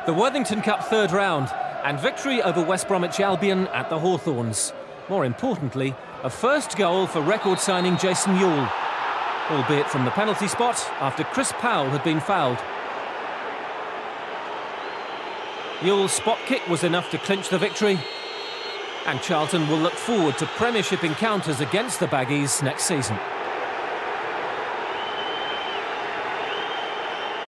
The Worthington Cup third round and victory over West Bromwich Albion at the Hawthorns. More importantly, a first goal for record signing Jason Euell, albeit from the penalty spot after Chris Powell had been fouled. Euell's spot kick was enough to clinch the victory, and Charlton will look forward to Premiership encounters against the Baggies next season.